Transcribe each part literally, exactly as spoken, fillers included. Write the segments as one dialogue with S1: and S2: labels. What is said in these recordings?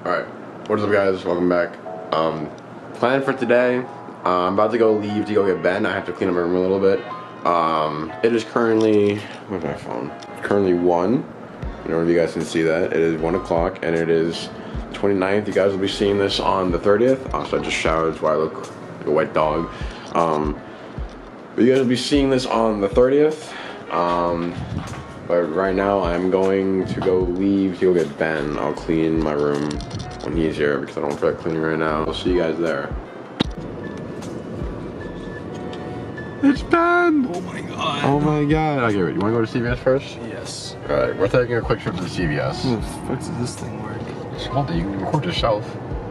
S1: Alright, what is up guys, welcome back. Um, plan for today, uh, I'm about to go leave to go get Ben. I have to clean up my room a little bit. Um, it is currently, where's my phone? It's currently one, I don't know if you guys can see that. It is one o'clock and it is twenty-ninth. You guys will be seeing this on the thirtieth. Also, I just showered, that's why I look like a wet dog. Um, but you guys will be seeing this on the thirtieth. Um, But right now, I'm going to go leave to go get Ben. I'll clean my room when he's here because I don't feel like cleaning right now. I'll see you guys there. It's Ben!
S2: Oh my god.
S1: Oh my god. Okay, wait, you wanna go to C V S first?
S2: Yes.
S1: Alright, we're taking a quick trip to C V S.
S2: How the fuck does this thing work?
S1: Just hold it, you can record yourself.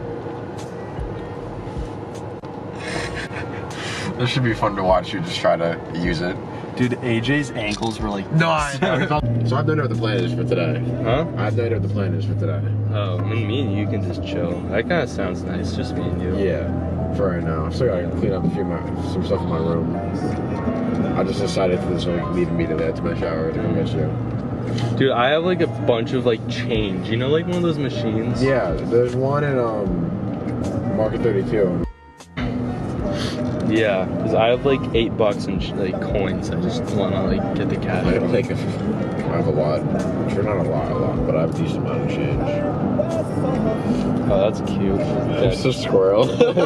S1: This should be fun to watch you just try to use it.
S2: Dude, A J's ankles were like...
S1: No, I know. So I have no idea what the plan is for today.
S3: Huh?
S1: I have no idea what the plan is for today.
S3: Oh, I mean, me and you can just chill. That kind of sounds nice, just me and you.
S1: Yeah, for right now. I still gotta clean up a few my, some stuff in my room. I just decided to just like leave me to there to my shower to go get you.
S3: Dude, I have like a bunch of like change. You know, like one of those machines?
S1: Yeah, there's one in um Market thirty-two.
S3: Yeah, because I have like eight bucks in like coins. I just want to like get the cash.
S1: I have like a, I have a lot. Sure, not a lot, a lot, but I have a decent amount of change.
S3: Oh, that's cute.
S1: It's a squirrel.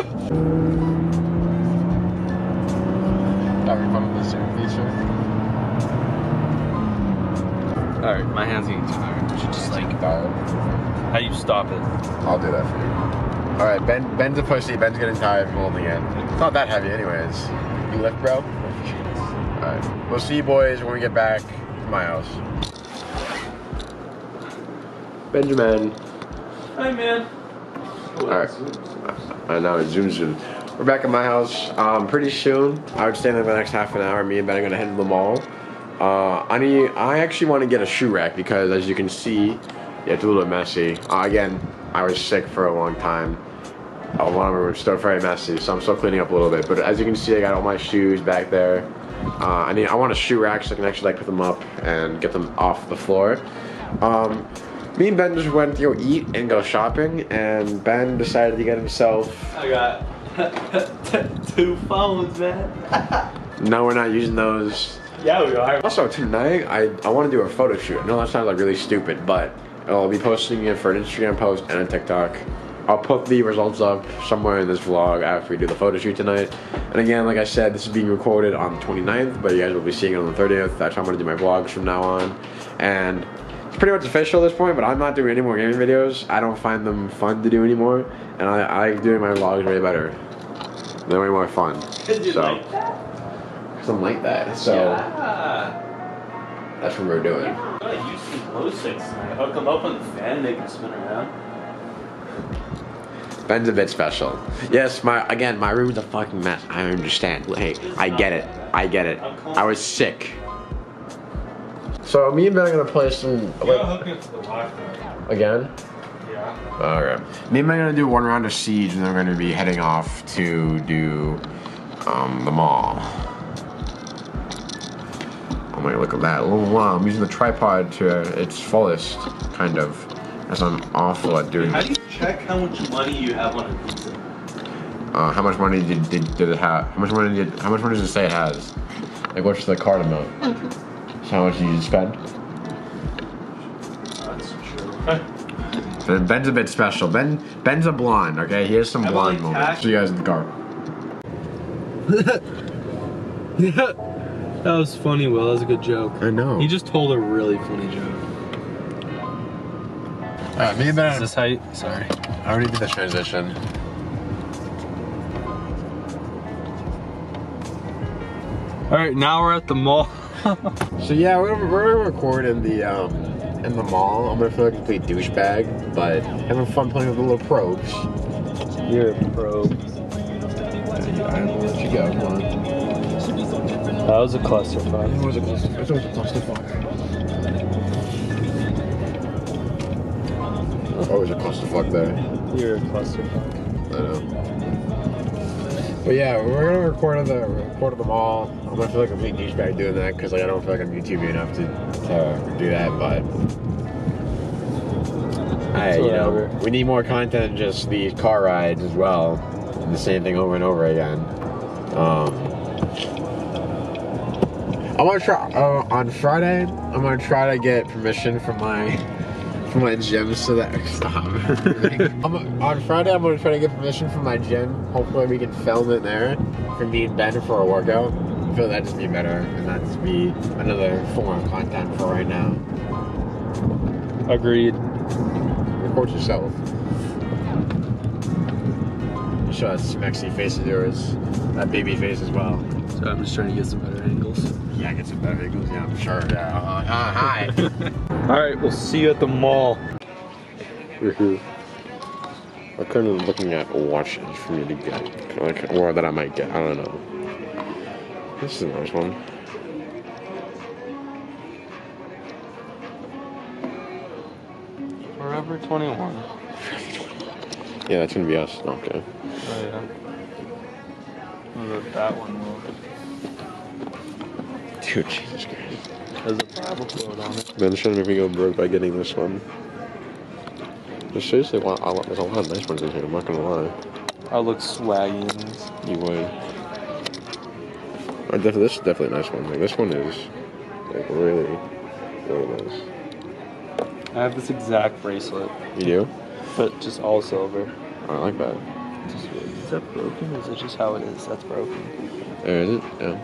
S1: Having fun with the Zoom feature.
S3: Alright, my hand's getting tired. You should just like,
S1: Tired.
S3: how do you stop it?
S1: I'll do that for you. Alright, Ben, Ben's a pussy. Ben's getting tired from holding it. It's not that heavy anyways. You lift, bro? Alright. We'll see you boys when we get back to my house. Benjamin.
S3: Hi, man.
S1: Alright. I know, it zooms in. We're back at my house um, pretty soon. I would stay there for the next half an hour. Me and Ben are gonna head to the mall. Uh, I need, I actually want to get a shoe rack because as you can see, yeah, it's a little bit messy. Uh, again, I was sick for a long time. A lot of them were still very messy, so I'm still cleaning up a little bit. But as you can see, I got all my shoes back there. Uh, I need, I want a shoe rack so I can actually like put them up and get them off the floor. Um, me and Ben just went to go eat and go shopping, and Ben decided to get himself.
S3: I got two phones, man.
S1: No, we're not using those.
S3: Yeah, we are.
S1: Also, tonight I I want to do a photo shoot. I know that sounds like really stupid, but I'll be posting it for an Instagram post and a TikTok. I'll put the results up somewhere in this vlog after we do the photo shoot tonight. And again, like I said, this is being recorded on the twenty-ninth, but you guys will be seeing it on the thirtieth. That's how I'm gonna do my vlogs from now on. And it's pretty much official at this point, but I'm not doing any more gaming videos. I don't find them fun to do anymore, and I, I like doing my vlogs way better. They're way more fun.
S3: Did you
S1: so,
S3: like that?
S1: Something like that. So
S3: Yeah.
S1: that's what we're doing.
S3: I'm gonna use some glow sticks tonight. Hook them up on the fan, make them spin around.
S1: Ben's a bit special. Yes, my again, my room's a fucking mess. I understand. Hey, I get it. I get it. I was sick. So me and Ben are gonna play some. Like,
S3: hook it to the Wi-Fi.
S1: again?
S3: Yeah.
S1: Okay. Me and Ben are gonna do one round of Siege, and then we're gonna be heading off to do um, the mall. Oh my, look at that. Oh wow, I'm using the tripod to its fullest, kind of. As I'm awful at doing.
S3: How do you check how much money you have on a Visa?
S1: Uh, how much money did, did, did it have? How much money did? How much money does it say it has? Like, what's the card amount? So how much did you spend?
S3: That's true.
S1: So Ben's a bit special. Ben, Ben's a blonde. Okay, he has some
S3: How
S1: blonde
S3: about, like,
S1: moments.
S3: tax?
S1: See you guys in the car.
S2: Yeah. That was funny, Will. That was a good joke.
S1: I know.
S2: He just told a really funny joke.
S1: Alright, me and Ben.
S2: Is this how you... Sorry.
S1: I already did the transition.
S2: Alright, now we're at the mall.
S1: So yeah, we're, we're gonna record in the um in the mall. I'm gonna feel like a complete douchebag, but having fun playing with the little probes.
S2: You're a pro.
S1: I will let you go. Come on.
S2: That was a clusterfuck.
S1: It was a clusterfuck. It was a clusterfuck. Oh, it was a clusterfuck there.
S2: You're a clusterfuck.
S1: I know. But yeah, we're gonna record at the record at the mall. I'm gonna feel like a complete douchebag doing that because like I don't feel like I'm YouTubing enough to, to do that. But Hey, you know,
S2: whatever.
S1: we need more content than just these car rides as well. And the same thing over and over again. Um, I'm gonna try uh, on Friday. I'm gonna try to get permission from my from my gym so that stop. I'm, on Friday, I'm gonna try to get permission from my gym. Hopefully, we can film it there for me and Ben for a workout. I feel that just be better, and that's be another form of content for right now.
S2: Agreed.
S1: Record yourself. Show that smexy face of yours, that baby face as well.
S3: So I'm just trying to get some better angles.
S1: Yeah, get some better angles. Yeah, I'm sure. Yeah. Uh, uh, hi.
S2: All right, we'll see you at the mall.
S1: We're here. I'm currently looking at watches for me to get, like, or that I might get. I don't know. This is a nice one.
S2: Forever twenty-one.
S1: Yeah, that's gonna be us. Okay.
S2: Oh yeah. What about that one? Will?
S1: Dude, Jesus Christ.
S2: There's a Bible quote on it.
S1: Ben's trying to make me go broke by getting this one. There's seriously a lot, a lot, there's a lot of nice ones in here, I'm not gonna lie.
S2: I look swaggy in this.
S1: You would. I def this is definitely a nice one. Like, this one is, like, really, really nice.
S2: I have this exact bracelet,
S1: You do?
S2: but just all silver.
S1: I like that.
S2: Just, is that broken or is it just how it is? That's broken.
S1: There is it? Yeah.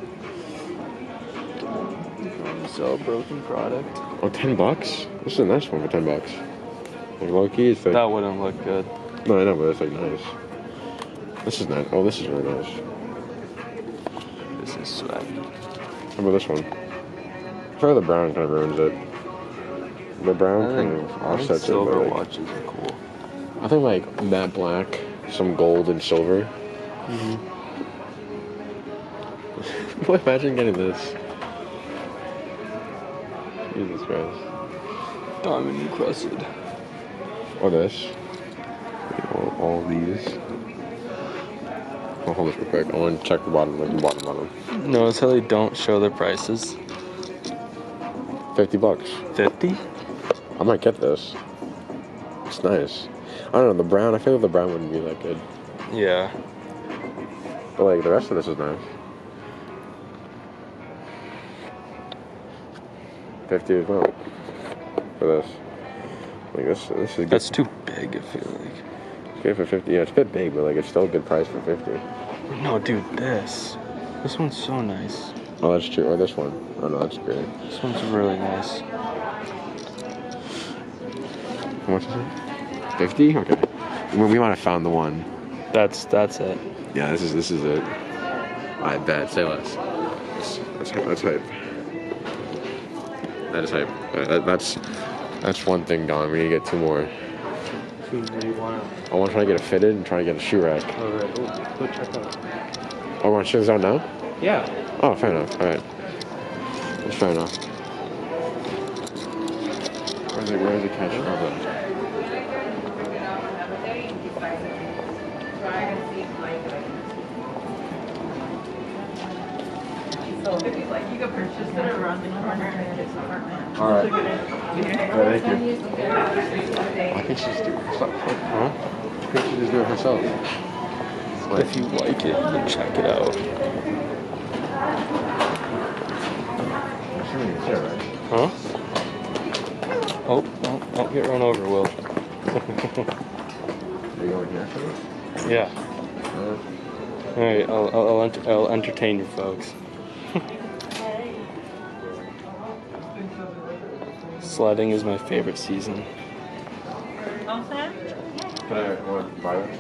S2: So a broken product.
S1: Oh, ten bucks? This is a nice one for ten bucks. Like, low key, it's like.
S2: That wouldn't look good.
S1: No, I know, but it's like nice. This is nice. Oh, this is really nice.
S2: This is swaggy.
S1: How about this one? I feel like the brown kind of ruins it. The brown
S2: I
S1: kind
S2: think,
S1: of
S2: I think
S1: offsets it.
S2: silver
S1: But like,
S2: watches are cool.
S1: I think like matte black, some gold and silver.
S2: Mm-hmm.
S1: Boy, imagine getting this. Jesus Christ.
S2: Diamond encrusted.
S1: Or this. All, all these. I'll hold this real quick. I want to check the bottom, like the bottom bottom.
S2: Notice how they don't show their prices.
S1: Fifty bucks.
S2: Fifty?
S1: I might get this. It's nice. I don't know, the brown, I feel like the brown wouldn't be that good.
S2: Yeah.
S1: But like, the rest of this is nice. fifty as well. For this. Like, this, this is good.
S2: That's too big, I feel like.
S1: It's good for fifty. Yeah, it's a bit big, but like, it's still a good price for fifty.
S2: No, dude, this. This one's so nice.
S1: Oh, that's true. Or this one. Oh, no, that's great.
S2: This one's really nice.
S1: How much is it? fifty? Okay. We, we might have found the one.
S2: That's that's it.
S1: Yeah, this is this is it. I bet. Say less. That's, that's, that's hype. That is hype. Uh, that, that's that's one thing, Don. We need to get two more.
S2: Who do you want?
S1: I want to try to get it fitted and try to get a shoe rack.
S2: Alright, go check out.
S1: Oh, I want to check this out now?
S2: Yeah.
S1: Oh, fair enough. Alright. That's fair enough. Where's the, where's the catch? Oh,
S4: You can purchase it around the corner in this apartment.
S1: Alright. Yeah, thank you. I think she's doing herself. Huh? I think she's just doing it herself.
S2: If you like it, you can check it out. Huh? Oh, oh, oh, get run over, Will.
S1: Are you going here for
S2: Yeah.
S1: Uh,
S2: Alright, I'll, I'll, I'll, ent I'll entertain you folks. Sledding is my favorite season.
S4: All set?
S1: Can I want to buy it?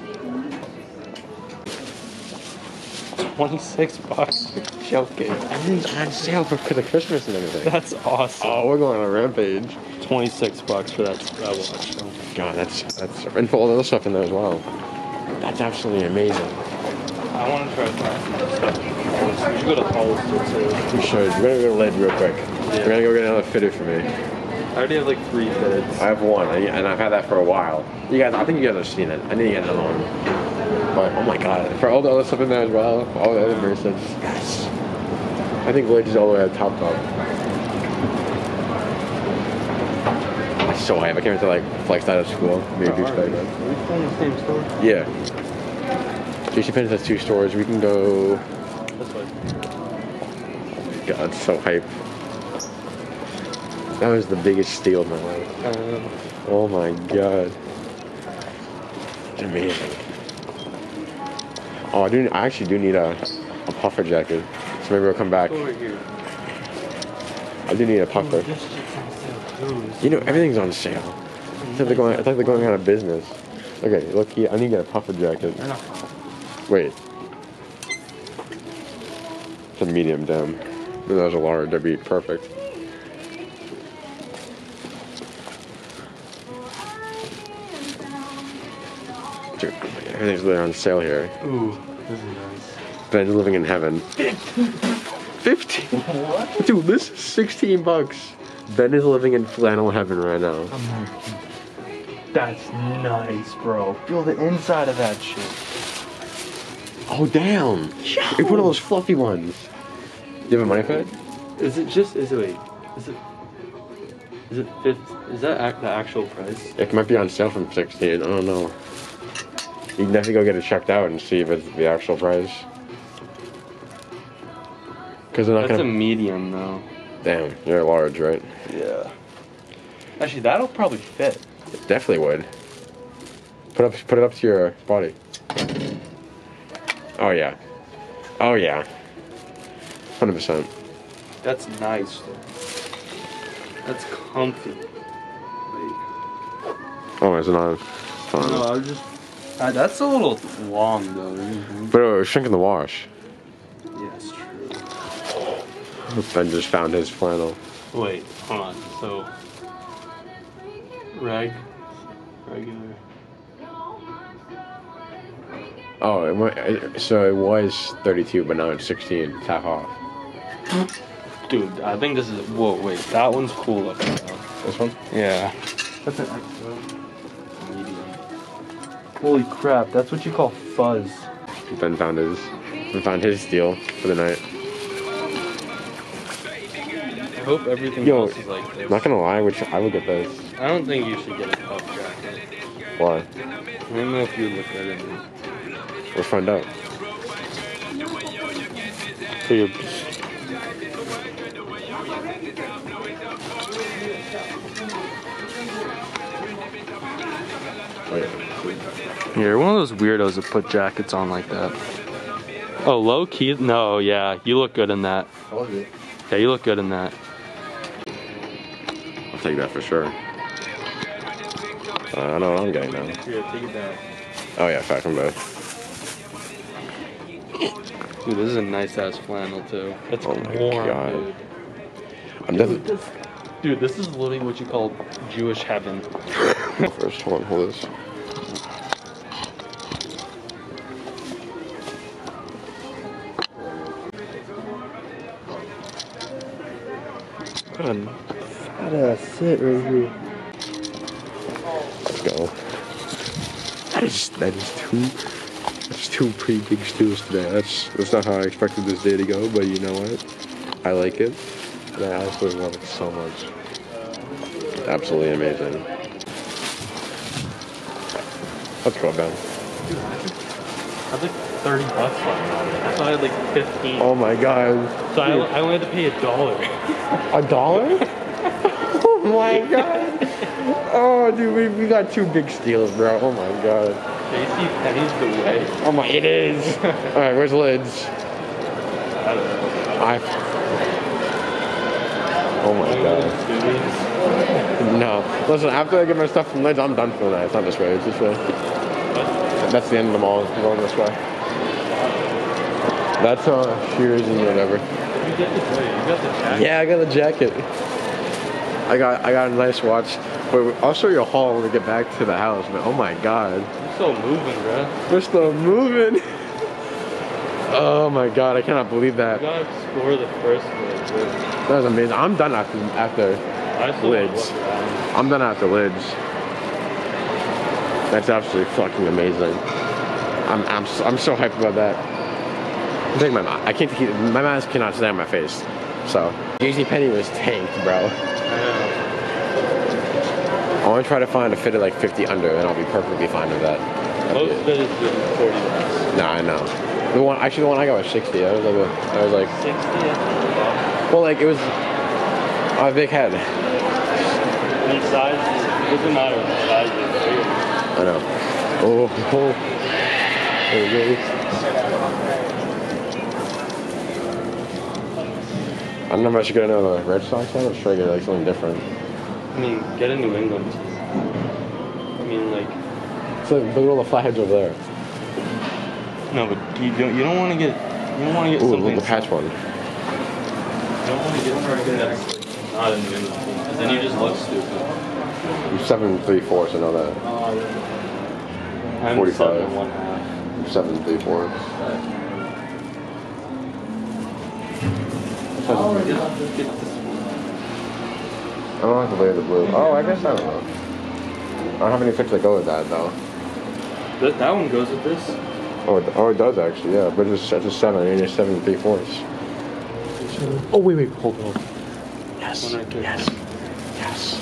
S2: twenty-six bucks. Joking.
S1: Everything's on sale for, for the Christmas and everything.
S2: That's awesome.
S1: Oh, we're going on a rampage.
S2: twenty-six bucks for that, that watch. So.
S1: God, that's that's and for all the other stuff in there as well. That's absolutely amazing.
S2: I want to try that. We should go to Hollister too.
S1: We should. We're gonna go to Lid real quick. We're gonna go get another fitted for me.
S2: I already have like three fitteds.
S1: I have one, and I've had that for a while. You guys, I think you guys have seen it. I need to get another one. But oh my god, for all the other stuff in there as well, all the other bracelets, yes. I think Lid is all the way at top top. So hype. I can't wait to like flex that at school. Maybe
S2: Are we
S1: douchebag.
S2: still in the same store?
S1: Yeah. JCPenney has two stores. We can go.
S2: This way.
S1: God, so hype. That was the biggest steal of my life.
S2: Um,
S1: Oh my god. It's amazing. Oh, I do. I actually do need a, a puffer jacket. So maybe I'll come back.
S2: over here.
S1: I do need a puffer.
S2: This shit's on sale too.
S1: You know, everything's on sale. I thought they're going. I thought they're going out of business. Okay, look here. I need to get a puffer jacket. Wait. It's a medium, damn. If that was a large, that'd be perfect. Dude, everything's literally on sale here.
S2: Ooh, this is nice.
S1: Ben's living in heaven. fifteen? What? Dude, this is sixteen bucks. Ben is living in flannel heaven right now.
S2: That's nice, bro. Feel the inside of that shit.
S1: Oh, damn. We put all those fluffy ones. Do you have a money for it?
S2: Is it just, is it, wait, is it, is it fifth, is that ac the actual price?
S1: It might be on sale from sixteen. I don't know. You can definitely go get it checked out and see if it's the actual price. Because they're not
S2: That's
S1: gonna.
S2: a medium though.
S1: Damn, you're large, right?
S2: Yeah. Actually, that'll probably fit.
S1: It definitely would. Put up, put it up to your body. Oh yeah. Oh yeah. Hundred percent.
S2: That's nice though. That's comfy. Like,
S1: Oh, it's not. Fine.
S2: no, I was just. Uh, that's a little long though.
S1: But it was shrinking the wash.
S2: Yeah, it's true.
S1: Ben just found his flannel.
S2: Wait, hold on. So, reg, regular.
S1: Oh, it went, so it was thirty-two, but now it's sixteen. It's half off.
S2: Dude, I think this is. Whoa, wait, that one's cool looking though.
S1: This one?
S2: Yeah. That's an extra. Medium. Holy crap, that's what you call fuzz.
S1: Ben found his. Ben found his deal for the night.
S2: I hope everything
S1: Yo,
S2: else is like this.
S1: I'm not gonna lie, which I would get this.
S2: I don't think you should get a puff jacket.
S1: Why?
S2: I don't know if you look at it.
S1: We'll find out.
S2: So you're.
S1: Wait.
S2: You're one of those weirdos that put jackets on like that. Oh, low key? No, yeah, you look good in that. Yeah, you look good in that.
S1: I'll take that for sure. Uh, I know what I'm getting now.
S2: Here, take it down.
S1: Oh yeah, fact, I'm both.
S2: Dude, this is a nice ass flannel too. It's
S1: Oh my
S2: warm,
S1: God.
S2: dude.
S1: I'm
S2: Dude
S1: definitely.
S2: this, dude, this is literally what you call Jewish heaven.
S1: First, hold on, hold this.
S2: God, fat ass sit right here.
S1: Let's go. That is that is two. That's two pretty big steals today. That's that's not how I expected this day to go, but you know what? I like it, and I absolutely love it so much. Absolutely amazing. Let's go, Ben.
S2: I had like thirty bucks left. So I had like fifteen.
S1: Oh my God.
S2: So I, I only had to pay a dollar.
S1: A dollar? Oh my God. Oh, dude, we, we got two big steals, bro. Oh my God.
S2: JCPenney's the way.
S1: Oh my, it is. All right, where's lids?
S2: I don't know.
S1: I. Oh my God. No. Listen, after I get my stuff from lids, I'm done for the night. It's not this way. It's this way. That's the end of the mall. I'm going this way. That's uh, Shears and whatever.
S2: You get the, you got the jacket.
S1: Yeah, I got the jacket. I got I got a nice watch. But I'll show you a haul when we get back to the house. But oh my God,
S2: You're still moving, bro.
S1: we're still moving. Oh my God, I cannot believe
S2: You
S1: that.
S2: gotta explore the first one, dude.
S1: That was amazing. I'm done after after.
S2: I still wanna
S1: Lids.
S2: look around.
S1: I'm done after lids. That's absolutely fucking amazing. I'm I'm so, I'm so hyped about that. I'm taking my ma- I can't keep my mask cannot stay on my face. So JCPenney was tanked, bro.
S2: I know.
S1: want to try to find a fitted like fifty under, and I'll be perfectly fine with that.
S2: Most fitteds are forty bucks.
S1: Nah, I know. The one, actually, the one I got was sixty. I was like, a, I was like,
S2: sixty.
S1: well, like it was a big head.
S2: And size doesn't matter. Size is bigger.
S1: I know. Oh, oh. There we go. I don't know if I should get another Red Sox one or should I get like something different?
S2: I mean, get a New England. I mean, like.
S1: So look at all the flatheads over there.
S2: No, but you don't. You don't want to get. You don't want to get
S1: Ooh,
S2: something.
S1: look, the patch one.
S2: You don't want to get something that's not a New England team, because then you just look stupid.
S1: I'm seven three fourths. I know that.
S2: I'm
S1: forty-five.
S2: seven and one half.
S1: I'm seven three fourths. I don't like the way of the blue. Oh, I guess I don't know. I don't have any fits that go with that though.
S2: That, that one goes with this.
S1: Oh, it, oh, it does actually, yeah. But it's, it's a seven, and it's seven three fourths. Oh wait, wait, hold on. Yes,
S2: One right there.
S1: yes, yes.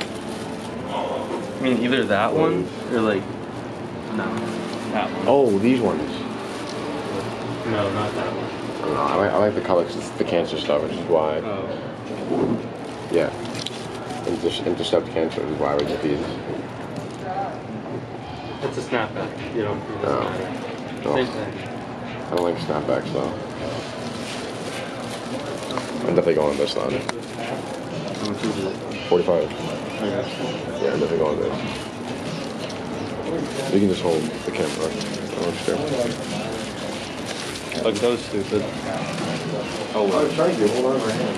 S2: I mean, either that one or like. No. That one.
S1: Oh, these ones.
S2: No, not that one.
S1: I don't know. I like, I like the colors. It's the cancer stuff, which is why.
S2: Oh.
S1: Yeah. Inter- intercept cancer is why we get these.
S2: It's a snapback. You know. It
S1: No.
S2: doesn't matter.
S1: No.
S2: Same thing.
S1: I don't like snapbacks though. I'm definitely going with this then.
S2: How much is it?
S1: forty-five.
S2: Okay.
S1: Yeah, I'm definitely going with this. You can just hold the camera. Oh, sure.
S2: Look, that was stupid. Oh,
S1: I
S2: well.
S1: was trying to hold on my hand.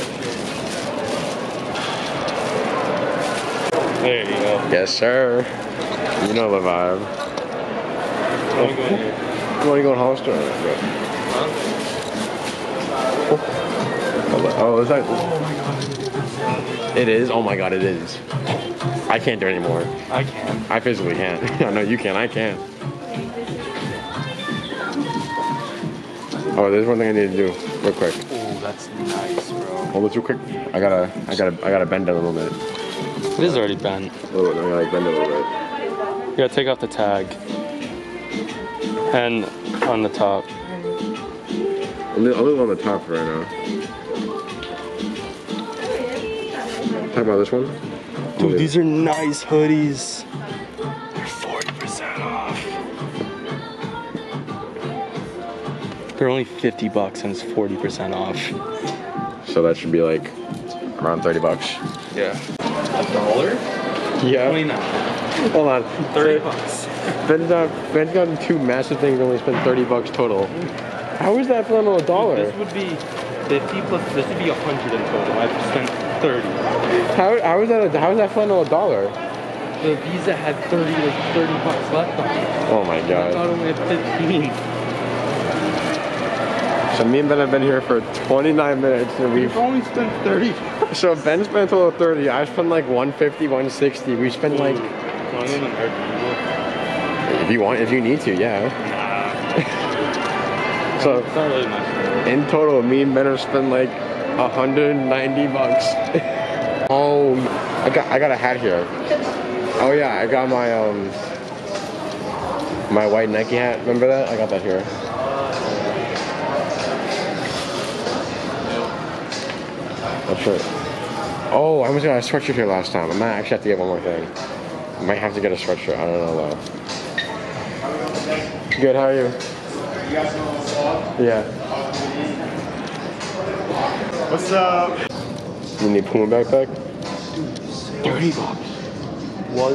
S2: There you go.
S1: Yes, sir. You know the vibe.
S2: Let me go in here.
S1: You want to go in Hollister?
S2: Huh?
S1: Oh, is that? It is? Oh my god, it is. I can't do it anymore.
S2: I can.
S1: I physically can't. I know you can, I can't. Oh, there's one thing I need to do real quick.
S2: Oh, that's nice, bro.
S1: Hold it real quick. I gotta, I gotta, I gotta bend it a little bit.
S2: It is already bent.
S1: A little bit. I gotta like bend it a little bit.
S2: You gotta take off the tag. And on the top.
S1: I'm a little on the top right now. Talk about this one.
S2: Dude, these are nice hoodies. They're forty percent off. They're only fifty bucks and it's forty percent off.
S1: So that should be like around thirty bucks.
S2: Yeah. A dollar?
S1: Yeah.
S2: twenty-nine.
S1: Hold on.
S2: thirty
S1: So,
S2: bucks.
S1: Ben's got, Ben's gotten two massive things and only spent thirty bucks total. How is that flannel a dollar?
S2: This would be fifty plus, this would be a hundred in total. I've spent thirty.
S1: How, how is that a, how is that flannel a dollar?
S2: The Visa had thirty, like thirty bucks left on it.
S1: Oh my
S2: I
S1: god.
S2: thought only had fifteen.
S1: So me and Ben have been here for twenty-nine minutes and we've
S2: We've only spent thirty.
S1: so Ben spent a total of thirty. I spent like one fifty, one sixty. We spent like
S2: Don't even hurt
S1: if you want, if you need to, yeah. So
S2: It's not really much.
S1: in total, me and Ben have spent like one hundred ninety bucks. Oh, I got I got a hat here. Oh yeah, I got my um my white Nike hat. Remember that? I got that here. That's right. Oh, I almost got a sweatshirt here last time. I might actually have to get one more thing. I might have to get a sweatshirt. I don't know though. Good. How are you? Yeah.
S5: What's up?
S1: You need Puma backpack?
S2: thirty bucks. Was.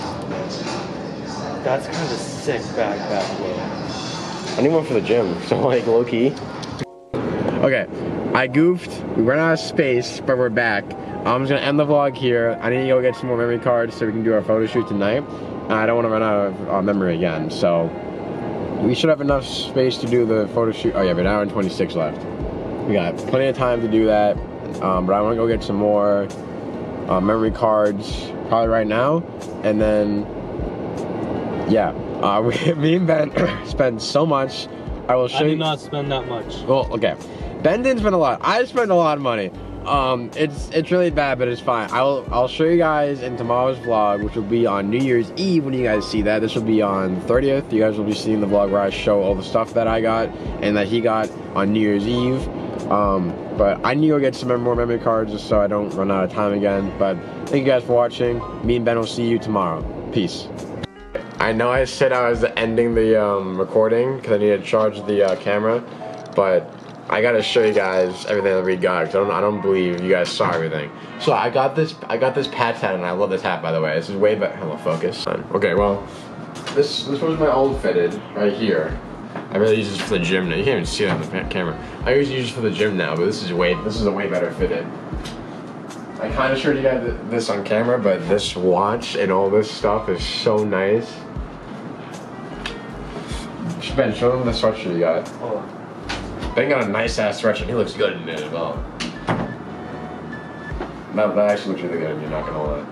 S2: That's kind of a sick backpack, bro.
S1: I need one for the gym, so like low key. Okay, I goofed. We ran out of space, but we're back. I'm just gonna end the vlog here. I need to go get some more memory cards so we can do our photo shoot tonight. And I don't want to run out of uh, memory again, so we should have enough space to do the photo shoot. Oh yeah, we have an hour and twenty-six left. We got plenty of time to do that, um, but I want to go get some more uh, memory cards probably right now, and then yeah, uh, we, me and Ben spend so much. I will show
S2: I
S1: you.
S2: did not spend that much.
S1: Well, okay. Ben didn't spend a lot. I spent a lot of money. Um, it's it's really bad, but it's fine. I'll I'll show you guys in tomorrow's vlog, which will be on New Year's Eve when you guys see that. This will be on thirtieth. You guys will be seeing the vlog where I show all the stuff that I got and that he got on New Year's Eve. Um, but I need to go get some more memory cards just so I don't run out of time again. But thank you guys for watching. Me and Ben will see you tomorrow. Peace. I know I said I was ending the um, recording because I need to charge the uh, camera, but I gotta show you guys everything that we got. Cause I don't, I don't believe you guys saw everything. So I got this, I got this Pat's hat, and I love this hat, by the way. This is way better. Hello, focus. Okay, well, this this was my old fitted right here. I really use this for the gym now. You can't even see it on the camera. I usually use it for the gym now, but this is way, this is a way better fitted. I kind of showed you guys this on camera, but this watch and all this stuff is so nice. Ben, show them the sweatshirt you got. Hold on. Ben got a nice ass sweatshirt. He looks good in it as well. That, that actually looks really good. You're not gonna lie.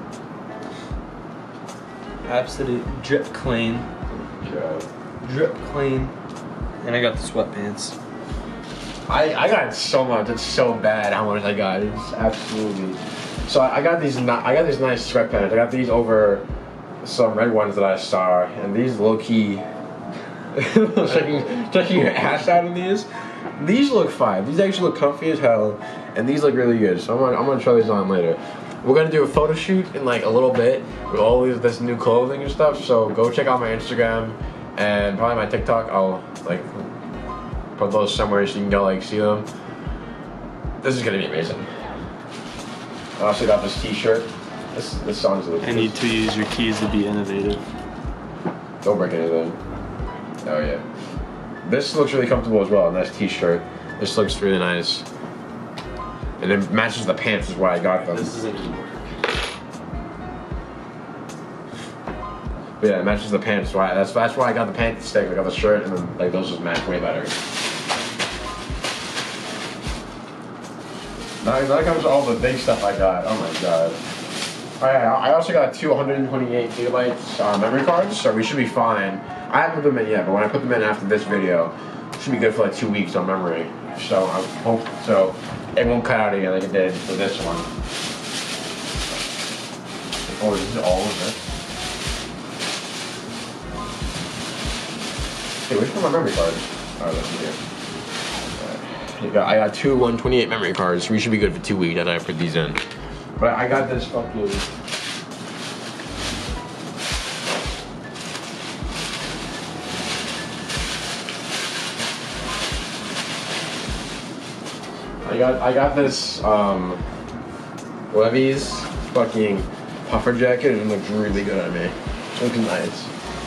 S3: Absolute drip clean.
S1: Yeah.
S3: Drip clean. And I got the sweatpants.
S1: I I got so much. It's so bad how much I got. It's absolutely. So I, I got these. I got these nice sweatpants. I got these over some red ones that I saw, and these low key. checking, checking your ass out in these. These look fine. These actually look comfy as hell, and these look really good. So I'm gonna, I'm gonna try these on later. We're gonna do a photo shoot in like a little bit with all these this new clothing and stuff. So go check out my Instagram and probably my TikTok. I'll like put those somewhere so you can go like see them. This is gonna be amazing. I also got this T-shirt. This this song's.
S2: I need to use your keys to be innovative.
S1: Don't break anything. Oh yeah. This looks really comfortable as well. Nice T-shirt. This looks really nice. And it matches the pants is why I got them.
S2: This isn't gonna work.
S1: But yeah, it matches the pants. Why that's that's why I got the pants instead. I got the shirt and then like those just match way better. Now that comes all the big stuff I got. Oh my god. Alright, I also got two one hundred twenty-eight gigabytes uh, memory cards, so we should be fine. I haven't put them in yet, but when I put them in after this video, it should be good for like two weeks on memory. So I hope so it won't cut out again like it did for this one. Oh, this is all of it. Hey, where's my memory cards? Oh, that's here. Right. I got two one twenty-eight memory cards. We should be good for two weeks. And I put these in. But I got this fucking. I got I got this um Levi's fucking puffer jacket and it looks really good on me. It looks nice.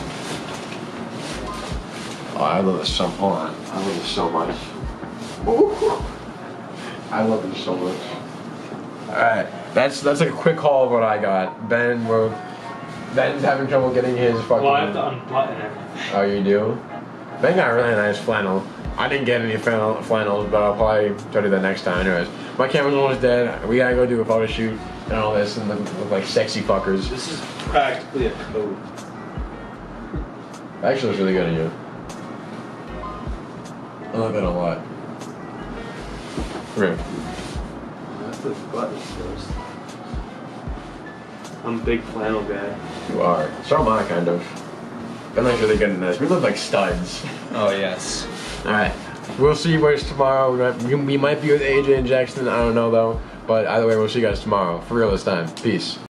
S1: Oh, I love this so hold on. I love this so much. Ooh. I love this so much. Alright, that's that's like a quick haul of what I got. Ben will Ben's having trouble getting his fucking.
S2: Well, I have to unbutton everything.
S1: Oh, you do? Ben got a really nice flannel. I didn't get any flannel, flannels, but I'll probably try to do that next time. Anyways, my camera's almost dead. We gotta go do a photo shoot and all this and look, look like sexy fuckers.
S2: This is practically a coat.
S1: Actually, looks really good on you. I love it a lot. Okay.
S2: That's the buttons first. I'm a big flannel guy.
S1: You are. So am I, kind of. Ben looks really good in this. We look like studs.
S3: Oh, yes.
S1: Alright. We'll see you boys tomorrow. We might, we might be with A J and Jackson. I don't know, though. But either way, we'll see you guys tomorrow. For real this time. Peace.